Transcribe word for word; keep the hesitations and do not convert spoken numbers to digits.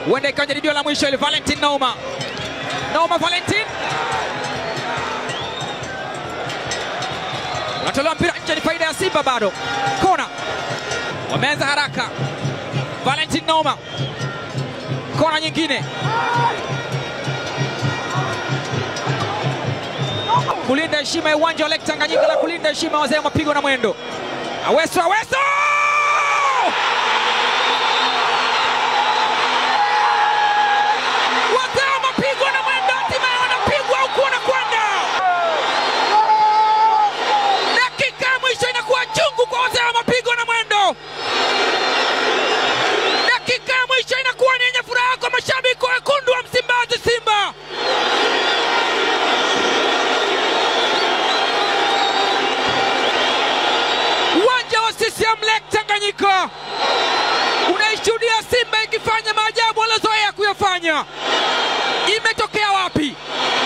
Wende ikawa jaribio la mwisho ile. Valentin Nauma. Nauma Valentin. Natolewa mpira nje, ni faida ya Simba bado. Kona. Wameanza haraka. Valentin Nauma. Kona nyingine. Kulinda heshima ya uwanja wa Lake Tanganyika na kulinda heshima wazee wa mapigo na mwendo. Aweso, Aweso! Wazee wa mapigo na mwendo hatimaye wanapigwa huku wanakwenda. Dakika ya mwisho inakuwa chungu kwa wazee wa mapigo na mwendo. Dakika ya mwisho inakuwa ni yenye furaha kwa mashabiki wekundu wa Msimbazi Simba. Lake Tanganyika unaishuhudia Simba ikifanya maajabu walizoea kuyafanya. Imetokea wapi?